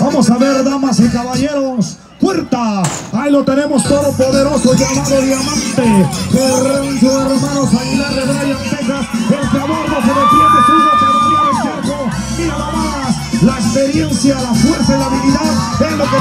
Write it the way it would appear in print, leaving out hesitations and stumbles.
Vamos a ver, damas y caballeros. Puerta, ahí lo tenemos, todopoderoso llamado Diamante, el rancho hermanos Aguilar de Bryan, Texas. El clamor no se defiende, subo para variar el cerco. Mira nomás, la experiencia, la fuerza y la habilidad es lo que